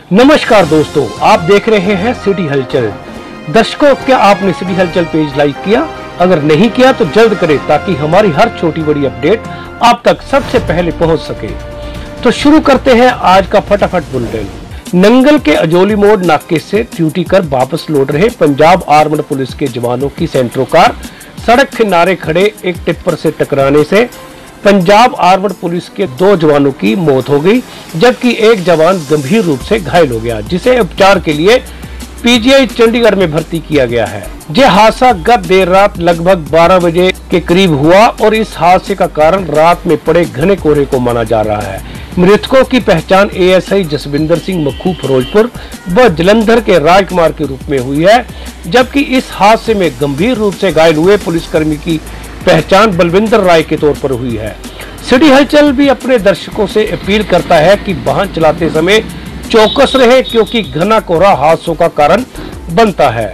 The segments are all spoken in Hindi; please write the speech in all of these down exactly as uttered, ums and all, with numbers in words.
नमस्कार दोस्तों, आप देख रहे हैं सिटी हलचल। दर्शकों, क्या आपने सिटी हलचल पेज लाइक किया? अगर नहीं किया तो जल्द करें ताकि हमारी हर छोटी बड़ी अपडेट आप तक सबसे पहले पहुंच सके। तो शुरू करते हैं आज का फटाफट बुलेटिन। नंगल के अजोली मोड़ नाके से ड्यूटी कर वापस लौट रहे पंजाब आर्मड पुलिस के जवानों की सेंट्रो कार सड़क किनारे खड़े एक टिप्पर से टकराने से पंजाब आर्मड पुलिस के दो जवानों की मौत हो गई, जबकि एक जवान गंभीर रूप से घायल हो गया, जिसे उपचार के लिए पीजीआई चंडीगढ़ में भर्ती किया गया है। यह हादसा गत देर रात लगभग बारह बजे के करीब हुआ और इस हादसे का कारण रात में पड़े घने कोहरे को माना जा रहा है। मृतकों की पहचान एएसआई जसविंदर सिंह मखू फिरोजपुर व जलंधर के राजकुमार के रूप में हुई है, जबकि इस हादसे में गंभीर रूप से घायल हुए पुलिसकर्मी की पहचान बलविंदर राय के तौर पर हुई है। सिटी हलचल भी अपने दर्शकों से अपील करता है कि वाहन चलाते समय चौकस रहे, क्योंकि घना कोहरा हादसों का कारण बनता है।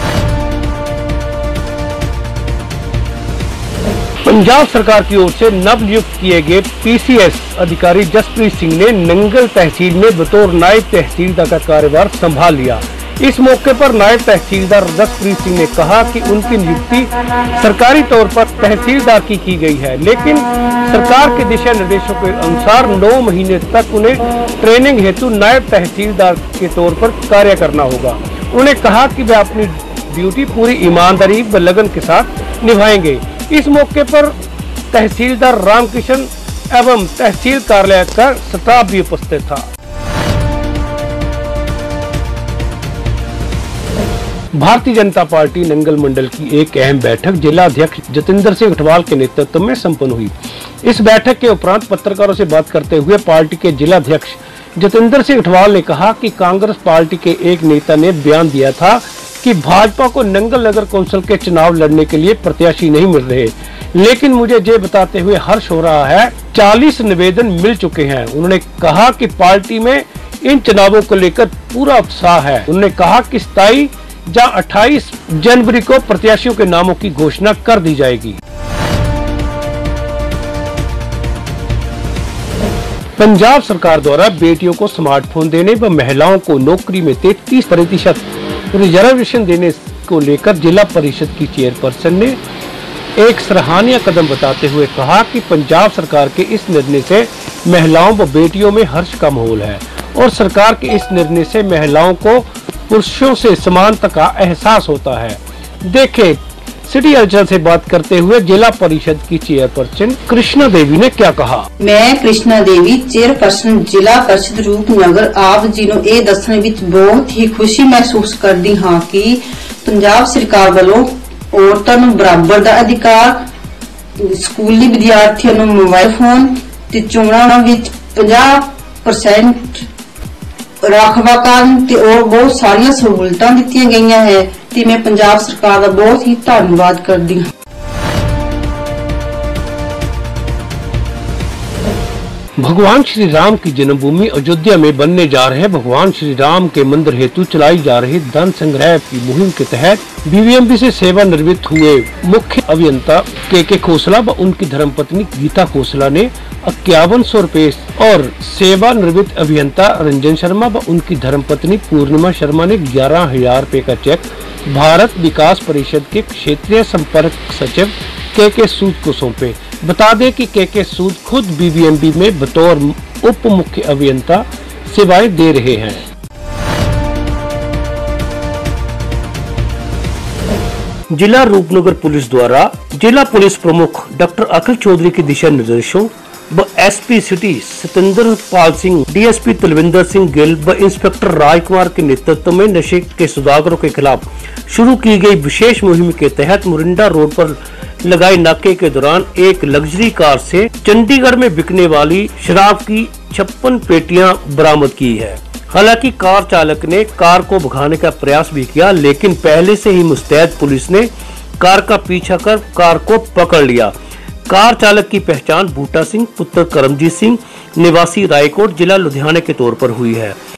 पंजाब सरकार की ओर से नव नियुक्त किए गए पीसीएस अधिकारी जसप्रीत सिंह ने नंगल तहसील में बतौर नायब तहसीलदार का कार्यभार संभाल लिया। इस मौके पर नायब तहसीलदार जसप्रीत सिंह ने कहा कि उनकी नियुक्ति सरकारी तौर पर तहसीलदार की की गई है, लेकिन सरकार के दिशा निर्देशों के अनुसार नौ महीने तक उन्हें ट्रेनिंग हेतु नायब तहसीलदार के तौर पर कार्य करना होगा। उन्होंने कहा कि वे अपनी ड्यूटी पूरी ईमानदारी व लगन के साथ निभाएंगे। इस मौके पर तहसीलदार रामकिशन एवं तहसील कार्यालय का स्टाफ भी उपस्थित था। भारतीय जनता पार्टी नंगल मंडल की एक अहम बैठक जिला अध्यक्ष जतिंदर सिंह अठवाल के नेतृत्व में संपन्न हुई। इस बैठक के उपरांत पत्रकारों से बात करते हुए पार्टी के जिला अध्यक्ष जतिंदर सिंह अठवाल ने कहा कि कांग्रेस पार्टी के एक नेता ने बयान दिया था कि भाजपा को नंगल नगर कौंसिल के चुनाव लड़ने के लिए प्रत्याशी नहीं मिल रहे, लेकिन मुझे ये बताते हुए हर्ष हो रहा है चालीस निवेदन मिल चुके हैं। उन्होंने कहा कि पार्टी में इन चुनावों को लेकर पूरा उत्साह है। उन्होंने कहा कि सताईस या अट्ठाईस जनवरी को प्रत्याशियों के नामों की घोषणा कर दी जाएगी। पंजाब सरकार द्वारा बेटियों को स्मार्टफोन देने व महिलाओं को नौकरी में तैंतीस प्रतिशत रिजर्वेशन देने को लेकर जिला परिषद की चेयरपर्सन ने एक सराहनीय कदम बताते हुए कहा कि पंजाब सरकार के इस निर्णय से महिलाओं व बेटियों में हर्ष का माहौल है और सरकार के इस निर्णय से महिलाओं को पुरुषों से समानता का एहसास होता है। देखें, सिटी हलचल से बात करते हुए जिला परिषद की चेयरपर्सन कृष्णा देवी ने क्या कहा। मैं कृष्णा देवी चेयरपर्सन जिला परिषद रूपनगर आप जी ਨੂੰ ਇਹ ਦੱਸਣ ਵਿੱਚ ਬਹੁਤ ਹੀ ਖੁਸ਼ੀ ਮਹਿਸੂਸ ਕਰਦੀ ਹਾਂ ਕਿ ਪੰਜਾਬ ਸਰਕਾਰ ਵੱਲੋਂ ਔਰਤਾਂ ਨੂੰ ਬਰਾਬਰ ਦਾ ਅਧਿਕਾਰ, ਸਕੂਲੀ ਵਿਦਿਆਰਥੀਆਂ ਨੂੰ ਮੋਬਾਈਲ ਫੋਨ ਤੇ ਚੋਣਾਂ ਵਿੱਚ पचास परसेंट राखवाकान ते और बहुत सारिया सहूलतां दित्तियां गईयां है ते मैं पंजाब सरकार दा बहुत ही धन्नवाद करदी हां। भगवान श्री राम की जन्मभूमि अयोध्या में बनने जा रहे भगवान श्री राम के मंदिर हेतु चलाई जा रही धन संग्रह की मुहिम के तहत बीवीएमबी से सेवानिवृत्त हुए मुख्य अभियंता के के खोसला व उनकी धर्मपत्नी गीता खोसला ने इक्यावन सौ रूपए और सेवानिवृत्त अभियंता रंजन शर्मा व उनकी धर्मपत्नी पूर्णिमा शर्मा ने ग्यारह हजार रूपए का चेक भारत विकास परिषद के क्षेत्रीय संपर्क सचिव के के सूद को सौंपे। बता दें कि के के सूद खुद बीबीएमबी में बतौर उप मुख्य अभियंता सेवाएं दे रहे हैं। जिला रूपनगर पुलिस द्वारा जिला पुलिस प्रमुख डॉक्टर अखिल चौधरी के दिशा निर्देशों व SP city Satendra Pal Singh, DSP Talwinder Singh Gill व इंस्पेक्टर राजकुमार के नेतृत्व में नशे के सौदागरों के खिलाफ शुरू की गई विशेष मुहिम के तहत मुरिंडा रोड पर लगाए नाके के दौरान एक लग्जरी कार से चंडीगढ़ में बिकने वाली शराब की छप्पन पेटियां बरामद की है। हालांकि कार चालक ने कार को भगाने का प्रयास भी किया, लेकिन पहले से ही मुस्तैद पुलिस ने कार का पीछा कर कार को पकड़ लिया। कार चालक की पहचान बूटा सिंह पुत्र करमजीत सिंह निवासी रायकोट जिला लुधियाना के तौर पर हुई है।